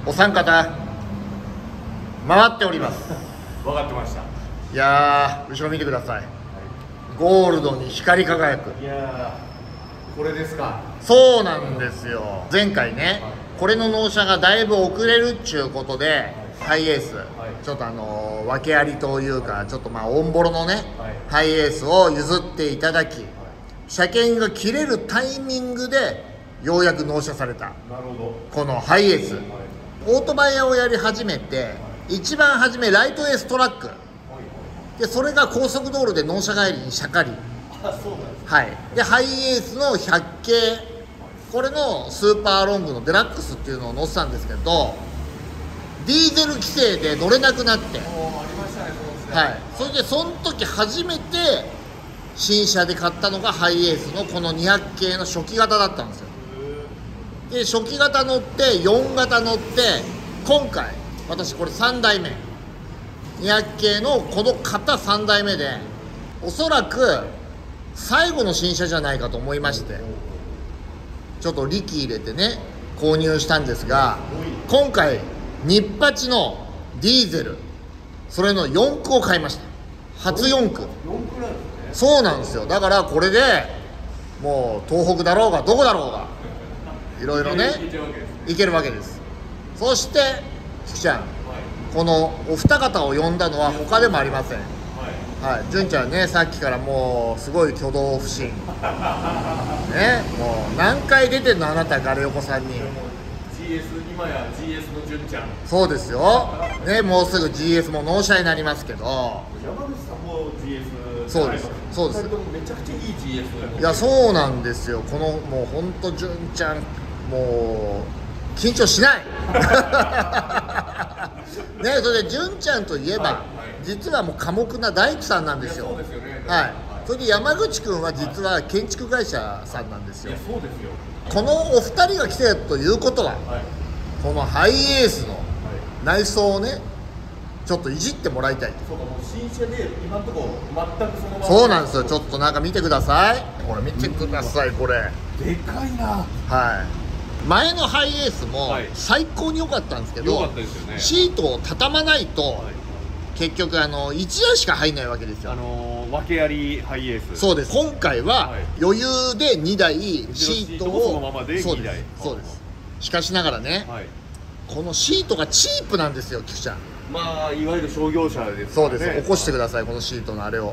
お三方回っております。 分かってました。 いやー、後ろ見てください。ゴールドに光り輝く。 いやー、これですか。 そうなんですよ。前回ね、これの納車がだいぶ遅れるっちゅうことで、ハイエース、ちょっと訳ありというか、ちょっとオンボロのね、ハイエースを譲っていただき、車検が切れるタイミングでようやく納車されたこのハイエース、オートバイ屋をやり始めて、一番初めライトエーストラックで、それが高速道路で納車帰りにしゃかり、でハイエースの100系、これのスーパーロングのデラックスっていうのを乗せたんですけど、ディーゼル規制で乗れなくなって、それでその時初めて新車で買ったのがハイエースのこの200系の初期型だったんですよ。で初期型乗って4型乗って、今回私これ3代目200系のこの型3代目で、おそらく最後の新車じゃないかと思いまして、ちょっと力入れてね購入したんですが、今回日八のディーゼル、それの4駆を買いました。初4駆。そうなんですよ。だからこれでもう東北だろうがどこだろうがいろいろねいけるわけです。そして福ちゃん、このお二方を呼んだのは他でもありません。純ちゃんね、さっきからもうすごい挙動不審ね、もう何回出てんのあなた、ガレ横さんに。 今や GS の純ちゃん。 そうですよね、もうすぐ GS も納車になりますけど、 山口さんも GS。 そうです、そうです。 めちゃくちゃいい GS。 いや、そうなんですよ。このもうほんと純ちゃん、もう緊張しないね。それで純ちゃんといえば、実はもう寡黙な大工さんなんですよ。それで山口くんは実は建築会社さんなんですよ。 そうですよ。 このお二人が来てるということは、このハイエースの内装をねちょっといじってもらいたい。 そうか、もう新車で今のところ全くそのまま。 そうなんですよ。ちょっとなんか見てください。これ見てください、これでかいな。 前のハイエースも最高に良かったんですけど、 良かったですよね。 シートを畳まないと、結局1台しか入んないわけですよ。 訳ありハイエース。 そうです。今回は余裕で2台シートを、 そのままで2台。 そうです。しかしながらね、このシートがチープなんですよ、菊ちゃん。 まあいわゆる商業車ですからね。そうです。起こしてください、このシートのあれを。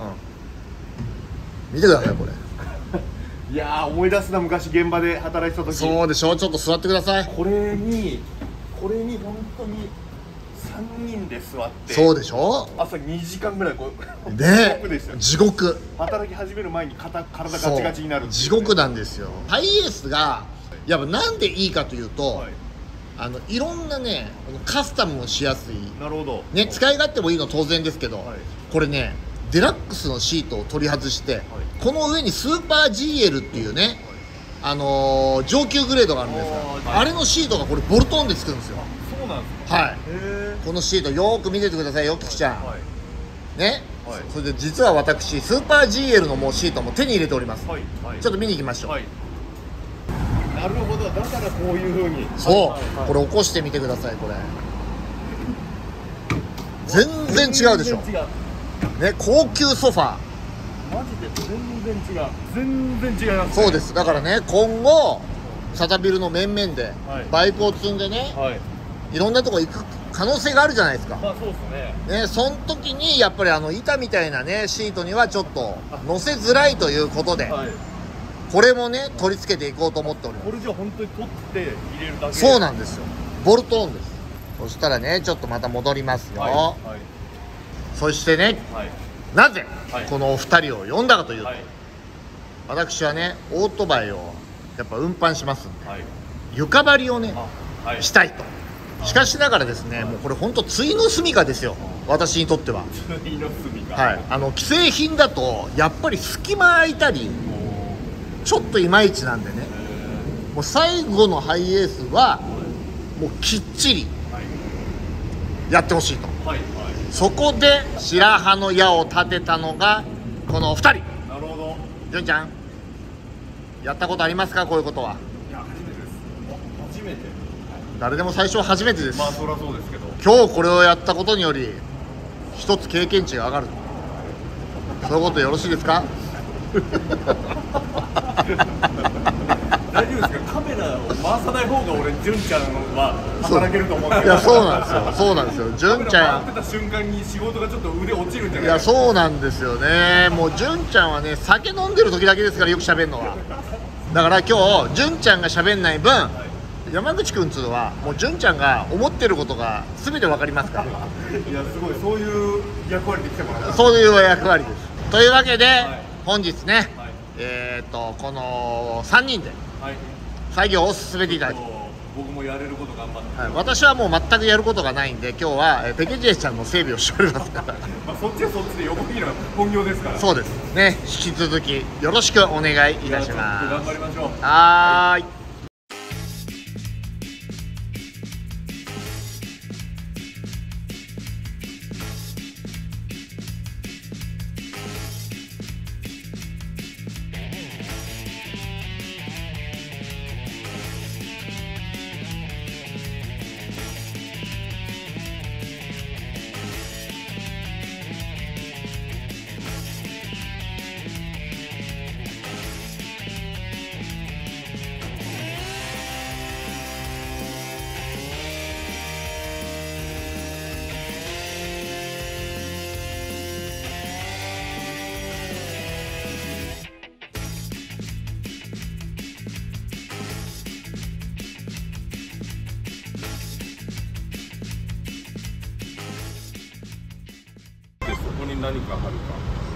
見てください、これ。 いやー、思い出すな、昔現場で働いてた時。 そうでしょ。ちょっと座ってください。 これに本当に3人で座って。 そうでしょ。 朝2時間ぐらいで地獄。 働き始める前に体ガチガチになる、 地獄なんですよ。ハイエースがやっぱなんでいいかというと、いろんなねカスタムもしやすい。 なるほどね、使い勝手もいいの当然ですけど、これねデラックスのシートを取り外して、この上にスーパー GL っていうね、上級グレードがあるんですが、あれのシートがこれボルトオンでつくんですよ。 そうなんですか。 このシートよーく見ててくださいよ、菊ちゃん。ね、それで実は私スーパー GL のもうシートも手に入れております。ちょっと見に行きましょう。 なるほど、だからこういう風に。 そう、これ起こしてみてください。これ全然違うでしょ。ね、高級ソファー。 マジで全然違います、ね。そうです。だからね、今後サタビルの面々でバイクを積んでね、いろんなとこ行く可能性があるじゃないですか。 そうですね。 その時にやっぱり板みたいなねシートにはちょっと乗せづらいということで、これもね取り付けていこうと思っております。 これじゃ本当に取って入れるだけ。 そうなんですよ。ボルトオンです。そしたらねちょっとまた戻りますよ。そしてね、なぜこのお二人を呼んだかというと、私はねオートバイをやっぱ運搬しますんで、床張りをねしたいと。しかしながらですね、もうこれ本当対の住処ですよ、私にとっては。 対の住処。 既製品だとやっぱり隙間空いたりちょっといまいちなんでね、もう最後のハイエースはもうきっちりやってほしいと。そこで白羽の矢を立てたのがこの2人。 なるほど。 純ちゃんやったことありますか、こういうことは。 いや、初めてです。初めて。 誰でも最初は初めてです。 まあそりゃそうですけど、 今日これをやったことにより一つ経験値が上がる、そういうことよろしいですか？ 大丈夫ですか？カメラを回さない方が俺純ちゃんは働けると思うんですけど。 いやそうなんですよ、そうなんですよ。純ちゃん、 回ってた瞬間に仕事がちょっと腕落ちるんじゃないいやそうなんですよね。もう純ちゃんはね、酒飲んでる時だけですからよく喋るのは。だから今日純ちゃんが喋んない分、山口くんっつうのはもう純ちゃんが思ってることが全て分かりますから。 いやすごい、そういう役割で来てもらった。 そういう役割です。というわけで、 い本日ね、 はいこの3人ではい、 作業を進めていただき、 僕もやれること頑張って、 はい、私はもう全くやることがないんで、今日はペケジェイちゃんの整備をしておりますからまあ、そっちはそっちで横切るのが本業ですから。 そうですね、引き続きよろしくお願いいたし頑ま張りましょう。 す。はーい。 でそこに何か貼るか。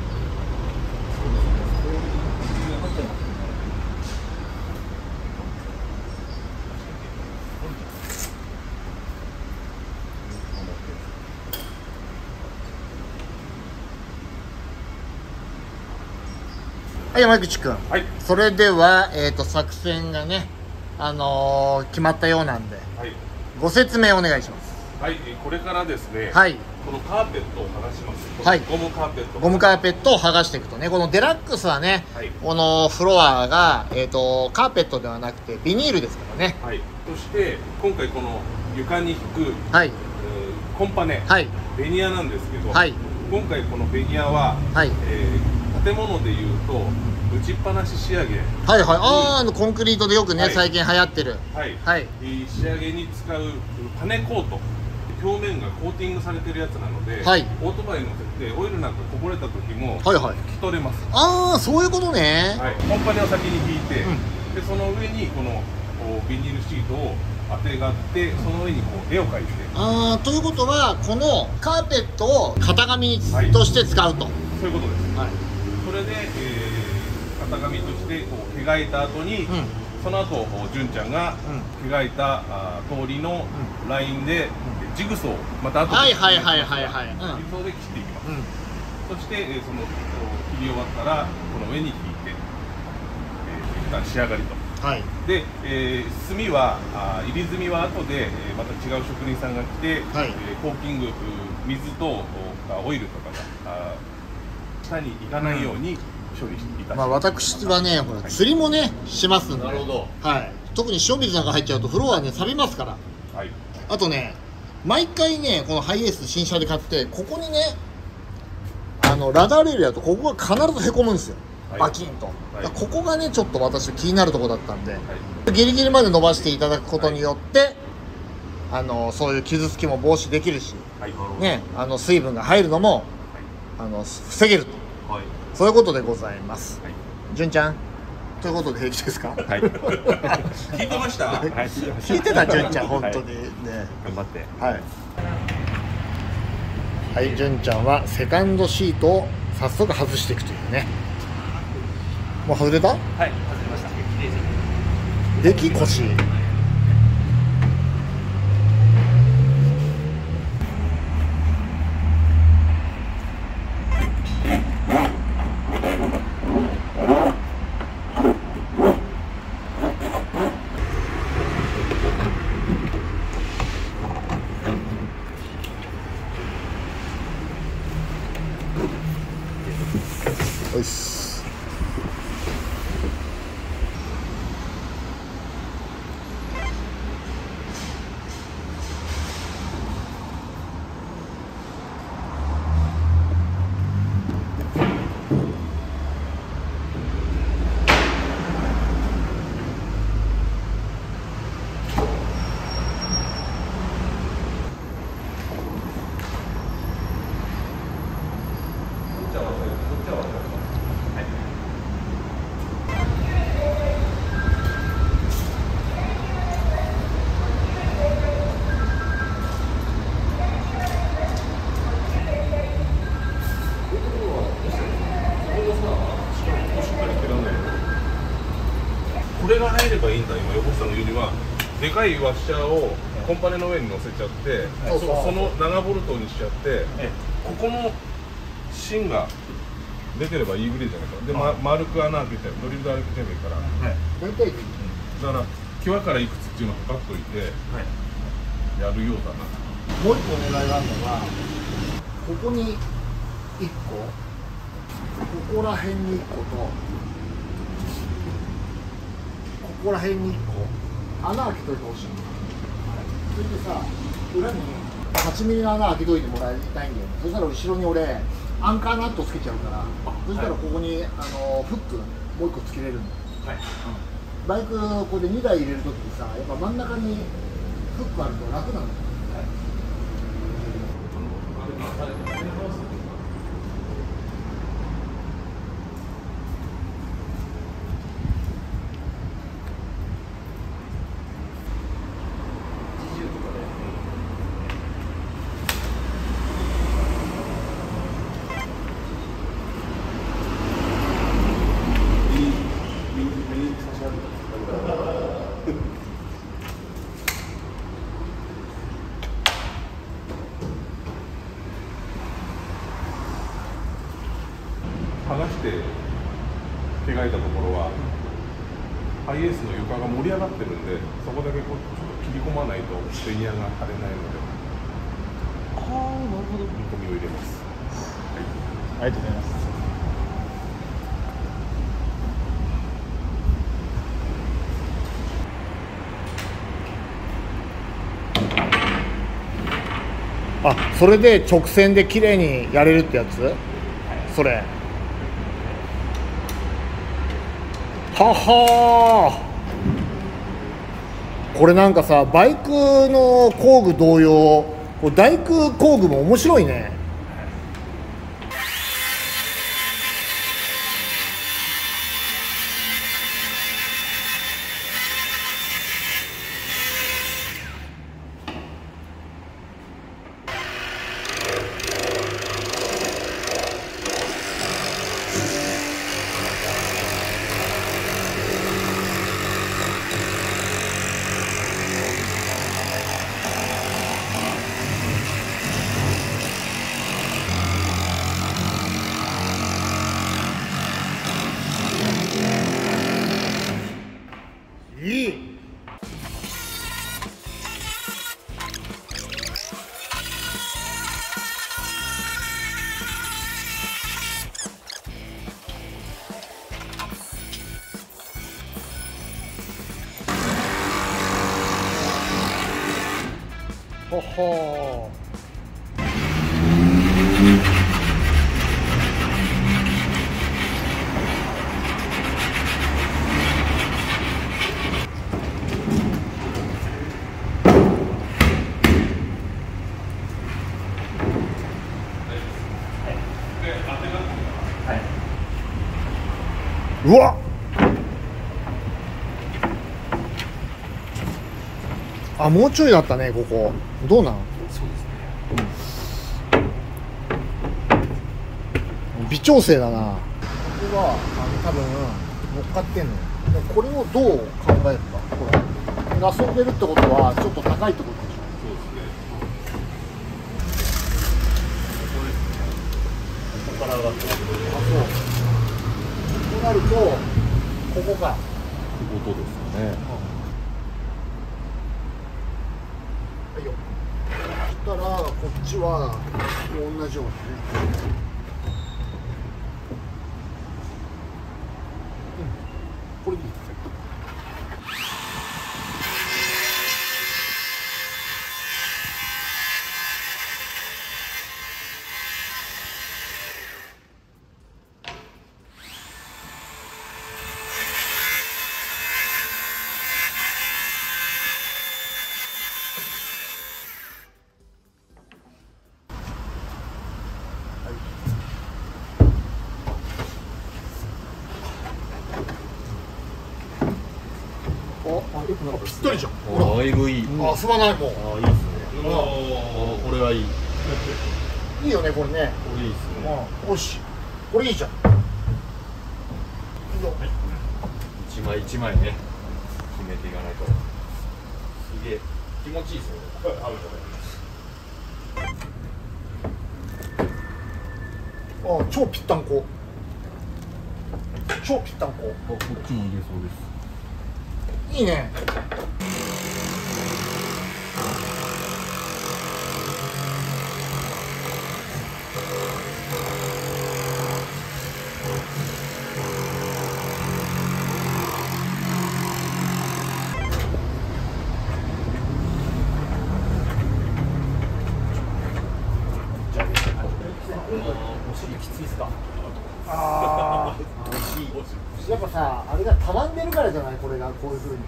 はい、山口くん、 はいそれでは、作戦がね、決まったようなんではいご説明お願いします。 はい、これからですね、 はい、 このカーペットを剥がします。 はいゴムカーペット。 ゴムカーペットを剥がしていくとね、このデラックスはね、 はいこのフロアが、カーペットではなくてビニールですからね。 はい。そして今回この床に引く、 はいコンパネ、 はいベニヤなんですけど、 はい今回このベニヤは、 はい建物でいうと打ちっぱなし仕上げ、 はいはい、コンクリートでよくね、 はい最近流行ってる。 はいはい仕上げに使うパネコート、表面がコーティングされてるやつなので、 はいオートバイに乗せてオイルなんかこぼれた時もはいはい、 拭き取れます。 そういうことね。 はい、コンパネを先に引いて、 うでその上にこのビニールシートを当てがってその上にこう絵を描いて、 ということはこのカーペットを型紙として使うと。 そういうことです。 はい、 それで、型紙としてこう描いた後に、その後純ちゃんが描いた通りのラインで、ジグソーをまた後ではいはいはいはいはい、 ジグソーで切っていきます。そして、その切り終わったらこの上に引いて、一旦仕上がりと。 はいで、炭は入り炭は後で、また違う職人さんが来て、 はいコーキング水とオイルとかが下に行かないように処理していたします。 私はね、ほら釣りもねしますんで、 なるほど。 はい、特に塩水なんか入っちゃうとフロアね錆びますから。 はいあとね、毎回ねこのハイエース新車で買って、ここにねラダーレールやとここが必ずへこむんですよ、 はいバキンと、 はいだからここがねちょっと私気になるところだったんで、 はいギリギリまで伸ばしていただくことによって、そういう傷つきも防止できるしはいね、水分が入るのも防げると、 はいそういうことでございます。 はい純ちゃんということで平気ですか？ はい聞いてました。はい聞いてた純ちゃん本当にね、 頑張って。 はいはい、純ちゃんはセカンドシートを早速外していくというね。もう外れた？ はい、外れました。 駅腰。よし。 でかいワッシャーをコンパネの上に乗せちゃって、その長ボルトにしちゃって、ここの芯が出てればいいぐらいじゃないか。で、丸く穴開けてドリルで開けてもいいから、 大体だから際からいくつっていうのを測っといてやるようだな。 もう一個お願いがあるのが、ここに1個、ここら辺に1個と、ここら辺に1個穴開けといてほしい。それでさ、裏に8ミリの穴開けといてもらいたいんだよ。そしたら後ろに俺アンカーナットつけちゃうから、そしたらここにフックもう1個つけれるんだよ。バイクこれで2台入れるときにさ、やっぱ真ん中にフックあると楽なんだよ。 剥がして毛がいたところはハイエースの床が盛り上がってるんで、そこだけこうちょっと切り込まないとベニヤが張れないので、 ああ、なるほど。 切り込みを入れます。 ありがとうございます。あ、それで直線で綺麗にやれるってやつ？それ。ははー。これなんかさ、バイクの工具同様、これ大工工具も面白いね。いい。ほほー。うわっ、あ、もうちょいだったね、ここ。どうなん？ そうですね。 微調整だな。ここは多分乗っかってんのよ。でこれをどう考えるか。ほら、遊んでるってことはちょっと高いってことでしょ。 そうですね。 ここから上がってます。 あ、そう。となるとここか。 ってことですね。 はいよ。そしたらこっちは同じようにね。これでいい。ぴったりじゃん。 だいぶいい。 あ、すまないもん。 あ、いいですね。 あこれはいい。 いいよね、これね。 これいいですね。 よし、これいいじゃん。 一枚一枚ね、決めていかないと。 げえ気持ちいいですよね。合うとね。 あ、超ぴったんこ。超ぴったんこ。 こっちも入れそうです。 いいね。 お尻きついですか。 ああ。やっぱさ、あれがたわんでるからじゃない、これがこういう風に。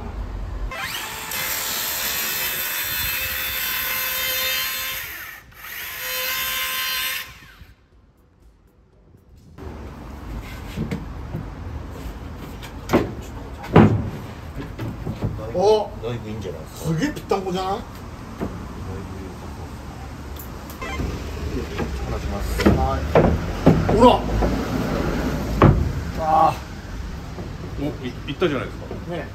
お、 だいぶいいんじゃないですか。 すげえぴったんこじゃない？ 話します。 はい。ほら。あお、いったじゃないですか。 あ、ね。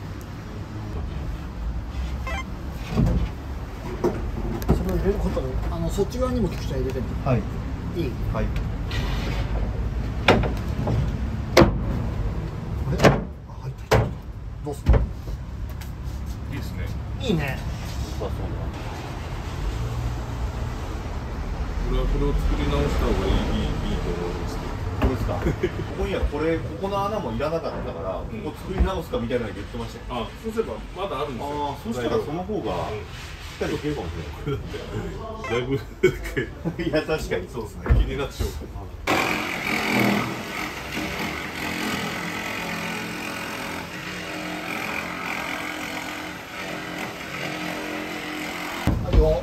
それを入れることで、そっち側にも菊ちゃん入れてみて。 はい。 いい？ はい。 これ？あ、入った。どうすんの？ いいですね。 いいね。 そうだ。 これを作り直した方がいいと思うんですけど。 どうですか。ここにはここの穴もいらなかったから、ここ作り直すかみたいなの言ってましたよ。 あ、そうすればまだあるんですよ。 ああ、そしたらその方がしっかりいけるかもしれない。 だいぶいや、確かにそうですね。 気になってしまう。 はいよ。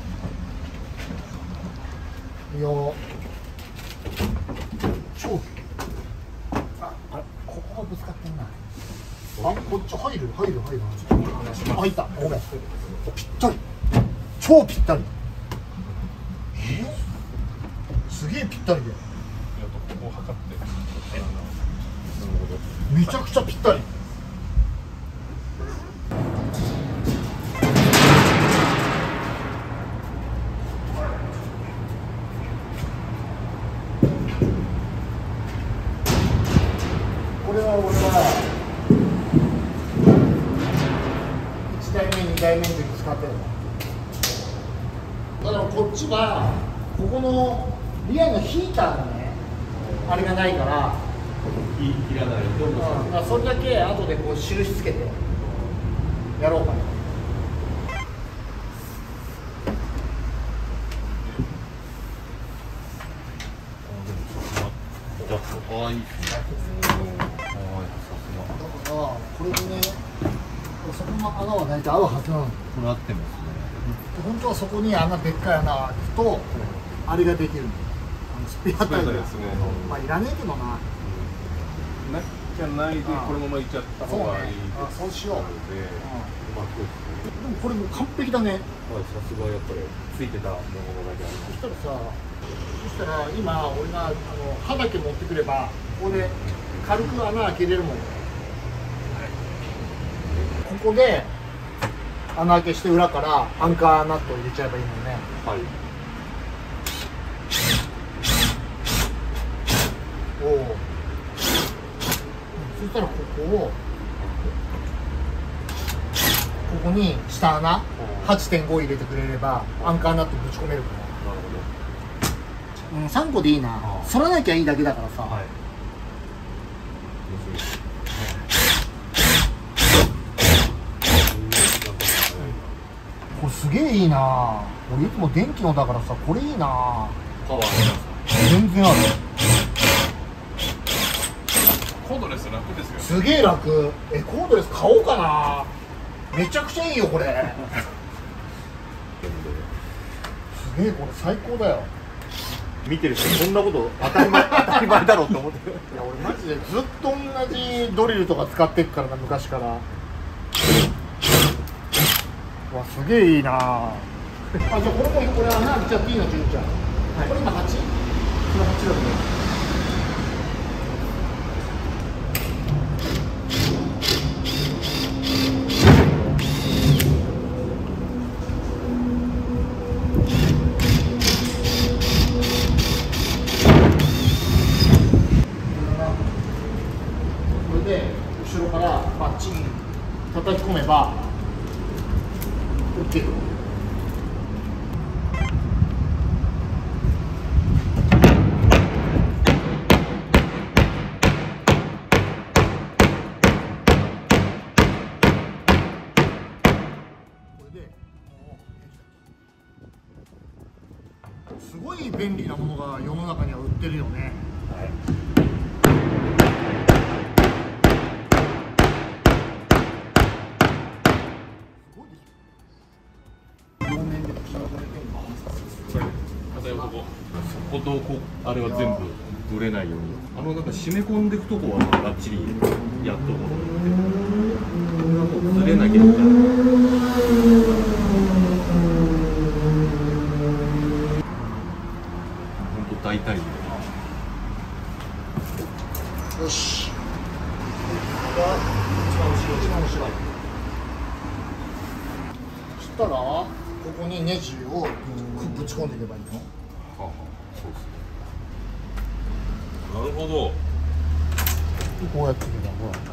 いいよ。超。あれ、ここがぶつかってんな。あ、こっち入る。あ、入った。ごめん。ぴったり。超ぴったり。すげえぴったりで。 ここを測って。 めちゃくちゃぴったり。これは俺は1台目2台目の時使ってるの。だからこっちはここのリアのヒーターがね、あれがないからいらない。どうぞ。 だからそれだけ後でこう印つけてやろうかな。 ああ、いいですね。 だからこれでね、そこの穴は大体合うはずなの。 これ合ってますね。 本当はそこに穴、でっかい穴開くとあれができるの。スペアタイヤですね。 まあいらねえけどな。 じゃないでこのままいっちゃった方がいいです。 あ、そうしよう。 まあ、そうですね。 でもこれもう完璧だね。 はい、さすがやっぱりついてたものだけあります。 そしたら今俺が刃だけ持ってくればここで軽く穴開けれるもん。ここで穴開けして裏からアンカーナットを入れちゃえばいいのね。 はい。 おお。そしたらここに下穴 8.5 入れてくれればアンカーナットぶち込めるから。 なるほど。 3個でいいな。反らなきゃいいだけだからさ。 はい。 これすげえいいな。俺いつも電気のだからさ、これいいな。 パワーあります。 全然ある。 コードレス楽ですよね。 すげえ楽。コードレス買おうかな。めちゃくちゃいいよこれ。すげえ、これ最高だよ。 見てる人こんなこと当たり前だろうと思ってる。 いや俺マジでずっと同じドリルとか使ってっからな、昔から。うわ、すげえいいな。あ、じゃあこれもこれ穴開けちゃっていいの、純ちゃん。はい、これ今 8？ これ8だね。 すごい便利なものが世の中には売ってるよね。 はい。 すごいでしょ。両面で口が取れてるの。 片山こことこあれは全部ぶれないように、なんか締め込んでいくとこはバッチリやっとこうと思って、これはもうずれなきゃいけない。本当大体よし。これが一番後ろ、一番後ろ。そしたらここにネジをぶち込んでいけばいいの。 はあ、そうですね。なるほど。 こうやっていけばほら。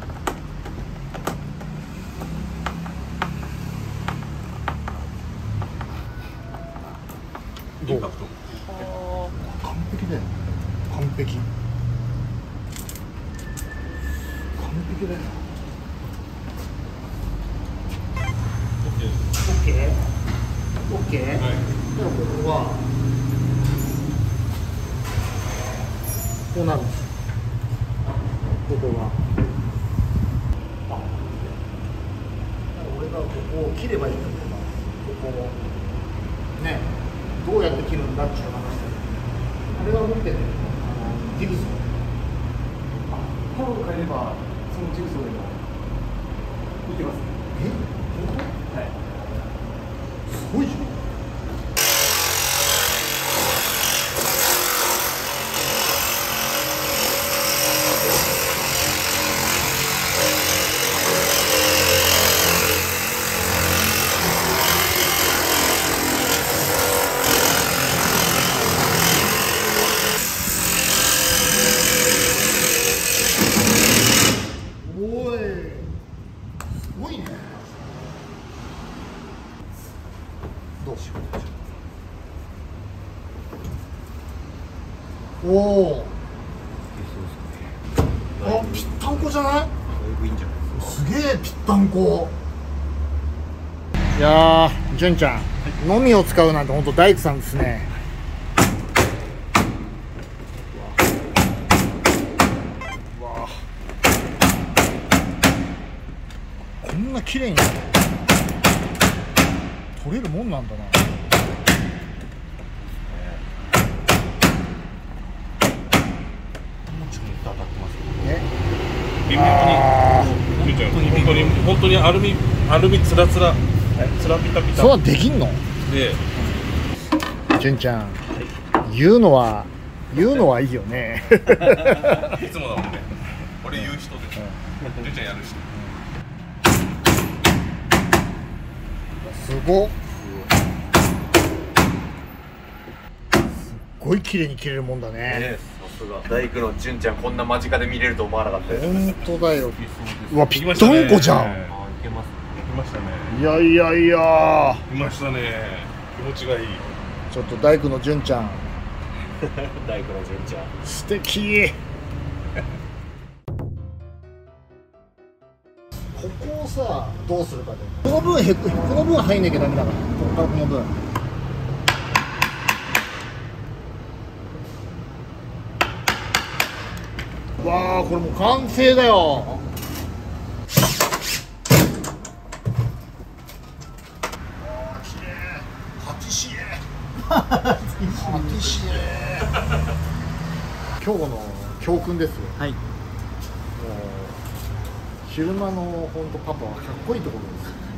インパクト。 完璧だよ。完璧。完璧だよ。オッケー。オッケー。はい。ではここはこうなるんですよ。ここが。俺がここを切ればいいんだけど、ここをね、どうやって切るんだっていう話だよ。あれは持ってね、ジグソー。 カードを変えれば、そのジグソーでもいけますね。 え？本当？ はい。 すごいじゃん。おい、すごいね。どうしよう。おお。あ、ぴったんこじゃない？ だいぶいいんじゃないですか。 すげえぴったんこ。いやー、純ちゃん、のみを使うなんて本当大工さんですね。わあ、こんな綺麗に取れるもんなんだな。 当たってますよ。 え、 微妙に、本当にアルミつらつら、つらピタピタ。 そんなんできんの？ で、 純ちゃん、言うのはいいよね。 いつもだもんね。俺言う人で、純ちゃんやる人。 すごっ。すっごい綺麗に切れるもんだね。 さすが大工の純ちゃん、こんな間近で見れると思わなかったです。 本当だよ。うわ、ぴったんこじゃん。 あ、いけます。 いましたね。 いやいやいや。 いましたね。気持ちがいい。 ちょっと大工の純ちゃん、 大工の純ちゃん。 素敵。ここをさ、どうするかで。この分入んなきゃダメだから。ここからこの分。わあ、これもう完成だよ。パティシエ。今日の教訓ですよ。 はい。 もう昼間の本当パパはかっこいいところです。